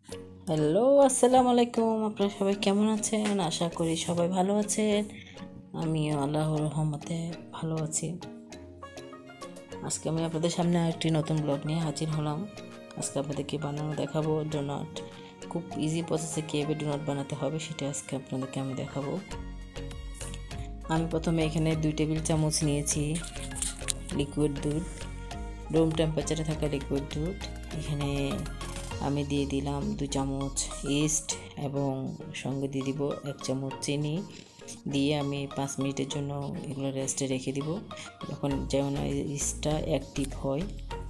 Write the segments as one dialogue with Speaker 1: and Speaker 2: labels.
Speaker 1: Hello, আসসালামু আলাইকুম। আপনারা সবাই কেমন আছেন? আশা করি সবাই ভালো আছেন। আমিও আল্লাহর রহমতে ভালো আছি। আজকে আমি আপনাদের সামনে আরেকটি নতুন ব্লগ নিয়ে হাজির হলাম। আজকে আপনাদেরকে বানানো দেখাবো ডোনাট। খুব ইজি প্রসেসে কীভাবে ডোনাট বানাতে হবে সেটা আজকে আপনাদেরকে আমি দেখাবো। আমি প্রথমে এখানে 2 টেবিল চামচ নিয়েছি লিকুইড দুধ, রুম টেম্পারেচারে থাকা লিকুইড দুধ। এখানে আমি দিয়ে দিলাম 2 চামচ ইস্ট এবং সঙ্গে দিয়ে দিব 1 চামচ চিনি দিয়ে আমি 5 মিনিটের জন্য এগুলো রেস্টে রেখে দিব, যেমন ইস্টটা অ্যাক্টিভ হয়।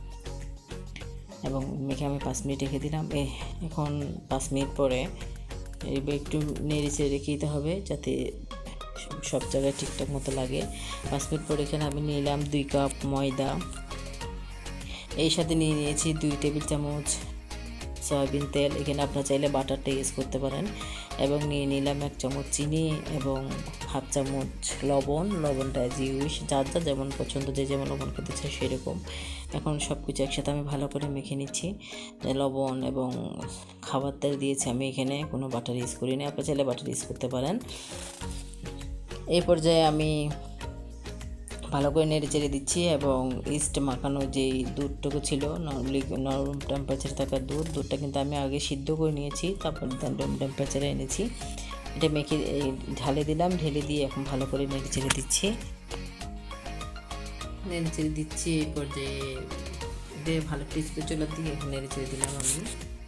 Speaker 1: এবং মেখে আমি 5 মিনিট রেখে দিলাম। এখন 5 মিনিট পরে একটু নেড়ে চেড়ে রেখে দিতে হবে যাতে সব জায়গায় ঠিকঠাক মতো লাগে। 5 মিনিট পরে এখানে আমি নিলাম 2 কাপ ময়দা, এই সাথে নিয়েছি 2 টেবিল চামচ সয়াবিন তেল। এখানে আপনারা চাইলে বাটারটা ইউজ করতে পারেন। এবং নিয়ে নিলাম 1 চামচ চিনি এবং হাফ চামচ লবণটা যার যেমন পছন্দ, যে যেমন লবণ খেতে চায় সেরকম। এখন সব কিছু একসাথে আমি ভালো করে মেখে নিচ্ছি। লবণ এবং খাবার তেল দিয়েছি আমি, এখানে কোনো বাটার ইউজ করিনি, আপনারা চাইলে বাটার ইউজ করতে পারেন। এই পর্যায়ে আমি ভালো করে নেড়ে চেড়ে দিচ্ছি এবং ইস্ট মাখানো যেই দুধটুকু ছিল নরম টেম্পারেচারে থাকা দুধটা কিন্তু আমি আগে সিদ্ধ করে নিয়েছি, তারপর রুম টেম্পারেচারে এনেছি। এটা মেখে ঢেলে ঢেলে দিয়ে এখন ভালো করে নেড়ে চেড়ে দিচ্ছি। এই পর্যায়ে ভালো টিস্পে চুলা দিয়ে এখন নেড়ে চেড়ে দিলাম আমি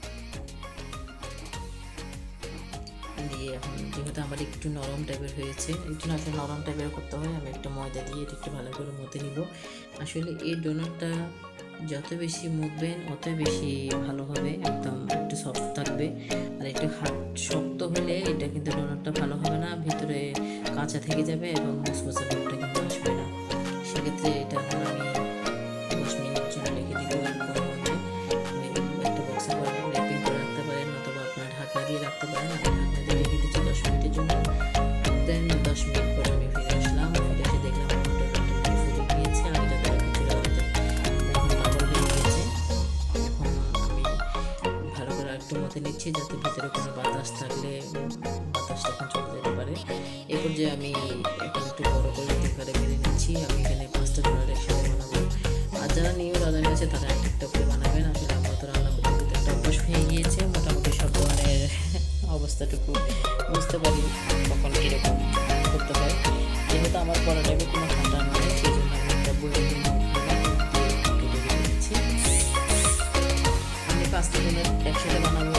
Speaker 1: দিয়ে। এখন যেহেতু আমার একটু নরম টাইপের হয়েছে, একটু নরম টাইপের করতে হয়, আমি একটু ময়দা দিয়ে এটা একটু ভালো করে মতে নিব। আসলে এই ডোনাটটা যত বেশি মুখবেন অত বেশি ভালো হবে, একদম একটু সফট থাকবে। আর একটু শক্ত হলে এটা কিন্তু ডোনাটটা ভালো হবে না, ভিতরে কাঁচা থেকে যাবে এবং মুসমুসে ভাবটা কিন্তু আসবে না। সেক্ষেত্রে এটা এখন আমি 10 মিনিট জন্য রেখে দিব। একটা বক্সে র্যাপিং করে রাখতে পারেন অথবা আপনার ঢাকনা দিয়ে রাখতে পারেন। আমি ঢাকনা দিয়ে রেখে দিচ্ছি 10 মিনিটের জন্য। দেন 10 মিনিট পরে আমি ফিরে আসলাম। ফিরে এসে দেখলাম আমার ডোনাটটা ফুলে গিয়েছে, আগে যত কিছু এখন ডাবল হয়ে গিয়েছে। এখন আমি ভালো করে একটু মতে নিচ্ছি যাতে ভিতরে কোনো বাতাস থাকলে বাতাসটা এখন চলে যেতে পারে। এই পর্যায়ে আমি এখন একটু বড় করে আকারে বেড়ে নিচ্ছি। আমি এখানে 5টা ডোনাট একসাথে বানাবো। আর যারা নিউ রাঁধুনি আছে তারা একটা করে বানাবেন। আসলে আমরা তো রান্না করতে করতে একটা অভ্যাস হয়ে গিয়েছে, মোটামুটি সব ধরনের অবস্থাটুকু বুঝতে পারি কখন কীরকম করতে হয়। যেহেতু আমার পড়া টাইপে কোনো খাটা নয়, সেই জন্য আমি একটা বই দিচ্ছি। আমি 5টা ডোনাট একসাথে বানাবো।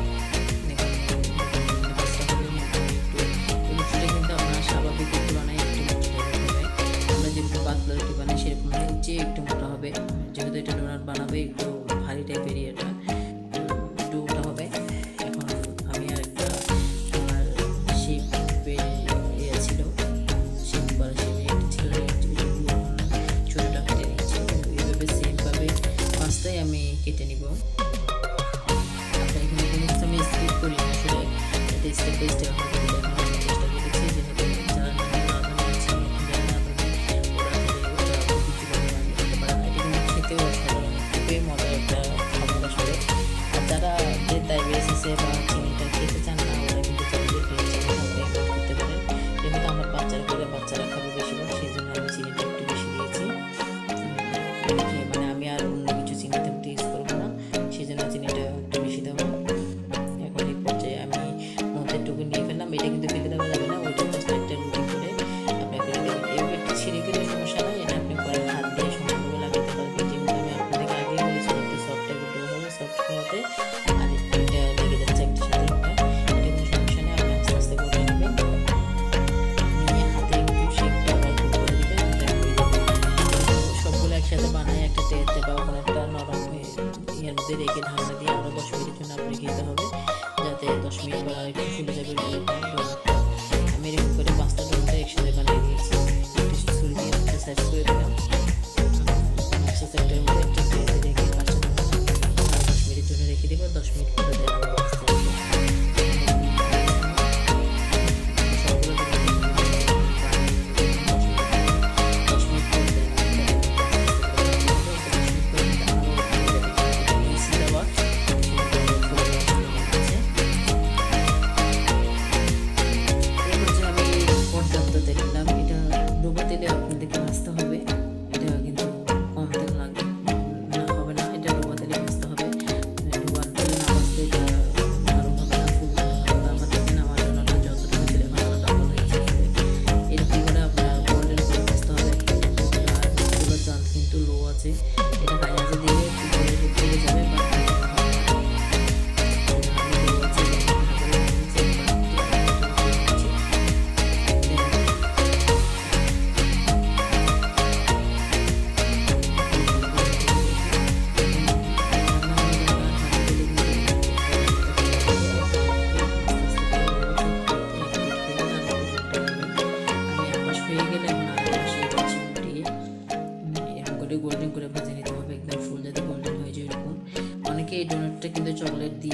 Speaker 1: কিন্তু আপনার স্বাভাবিক তুলনায় একটু মোটা হবে। আমরা যেরকম পাতলা রুটি বানাই সেরকম একটু মোটা হবে। যেহেতু এটা ডোনাট বানাবে একটু ভারী টাইপের ডোটা হবে। এখন আমি আরেকটা আমার ছোটোটা কেটে নিচ্ছি। এইভাবে সেমভাবে 5টাই আমি কেটে নিব। আপনার এখানে কোনো কিছু আমি স্কিপ করি না, আসলে এটা স্টেপ বাই স্টেপ আমাকে দেখানোর চেষ্টা করেছি। যেহেতু যারা খেতেও অসাধারণ, খুবই মজার একটা খাবার আসলে। আর যারা যে ডায়াবেটিস আছে বা চিনিটা খেতে চান না, ওরা কিন্তু চাইলে চিনি করতে পারেন। যেহেতু আমার বাচ্চারা খাবে বেশিরভাগ, সেই জন্য আমি চিনিটা একটু বেশি দিয়েছি। মানে আমি আর অন্য কিছু চিনিতে ইউজ করবো না, সেই জন্য চিনিটা একটু বেশি দেবো। এখন এই পর্যায়ে আমি মধ্যে টুকু নিয়ে ফেললাম। এটা কিন্তু ফেলে দেওয়া যাবে না, ওইটা জাস্ট একটা রুটি করে আপনার ফেলে দেবেন। এবার একটু ছিঁড়ে গেলে সমস্যা নয়, এটা আপনি পরে হাত দিয়ে সমানভাবে লাগাতে পারবেন। যেহেতু আমি আপনাদেরকে আগেই বলেছি একটু সফট টাইপের ডো হবে, সফট হওয়াতে আর এটা লেগে যাচ্ছে একটা সাথে একটা, এটা কোনো সমস্যা নেই। আপনি আস্তে আস্তে করে নেবেন, নিয়ে হাতে একটু শেপটা আবার খুব করে দেবেন, সবগুলো একসাথে বানায় একটা ট্রেতে বা কোনো একটা নরম ইয়ের মধ্যে রেখে ঢাকনা দিয়ে আরও 10 মিনিটের জন্য আপনাকে খেতে হবে, যাতে 10 মিনিট পর আর একটু ফুলে যাবে ডোনাটটা। আমি এরকম করে 5টা ডোনাট একসাথে বানিয়ে দিয়েছি। একটু ছুরি দিয়ে একটা সাইজ করে দিলাম। একটা সেক্টরের মধ্যে একটা ট্রেতে রেখে 5টা ডোনাট 10 মিনিটের জন্য রেখে দেবো। 10 মিনিট পরে দেন আমি বাঁচতে হবে।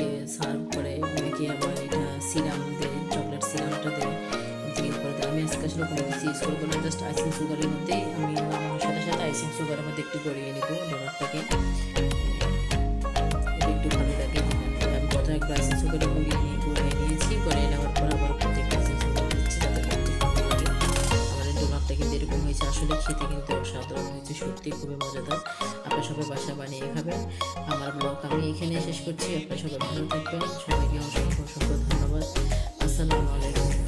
Speaker 1: দিয়ে সার্ভ করে, অনেকে আবার এটা সিরাম দেয়, চকলেট সিরামটা দেয়, দিয়ে উপরে দেয়। আমি আজকে আসলে কোনো কিছু ইউজ করবো না, জাস্ট আইসিং সুগারের মধ্যেই আমি নামানোর সাথে সাথে আইসিং সুগারের মধ্যে একটু গড়িয়ে নেব ডোনাটটাকে। এটা একটু ভালো লাগে। আমি প্রথমে একটু আইসিং সুগারে গড়িয়ে নিয়েছি, গড়িয়ে নেওয়ার পর আবার প্রত্যেকটা আইসিং সুগার দিচ্ছি যাতে দেখতে ভালো লাগে। আমাদের ডোনাটটা কিন্তু এরকম হয়েছে, আসলে খেতে কিন্তু অসাধারণ হয়েছে, সত্যি খুবই মজাদার। আপনারা সবাই বাসায় বানিয়ে খাবেন। আমার ব্লগ আমি এখানে শেষ করছি। আপনারা সবাই ভালো থাকবেন, সবাইকে অসংখ্য অসংখ্য ধন্যবাদ। আসসালামু আলাইকুম।